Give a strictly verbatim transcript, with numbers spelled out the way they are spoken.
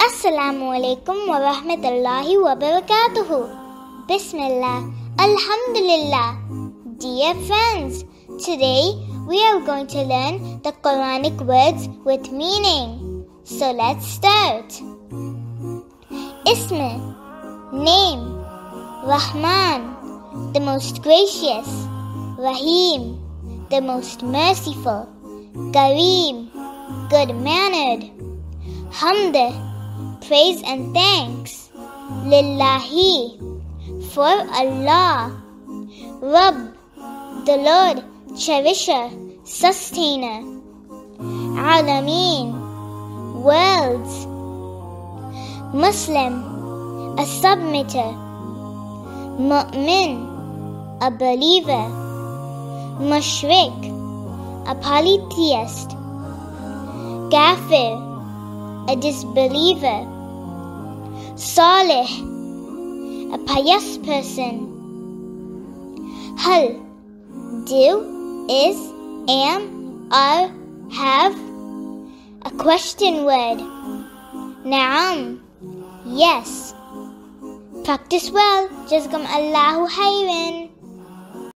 Assalamu alaikum wa rahmatullahi wa barakatuhu. Bismillah, Alhamdulillah. Dear friends, today we are going to learn the Quranic words with meaning. So let's start. Ism, name. Rahman, the most gracious. Rahim, the most merciful. Kareem, good-mannered. Hamd, praise and thanks. Lillahi, for Allah. Rabb, the Lord, cherisher, sustainer. Alameen, worlds. Muslim, a submitter. Mu'min, a believer. Mushrik, a polytheist. Kafir, a disbeliever. Salih, a pious person. Hal, do, is, am, are, have. A question word. Na'am, yes. Practice well. Jazakum Allahu khairan.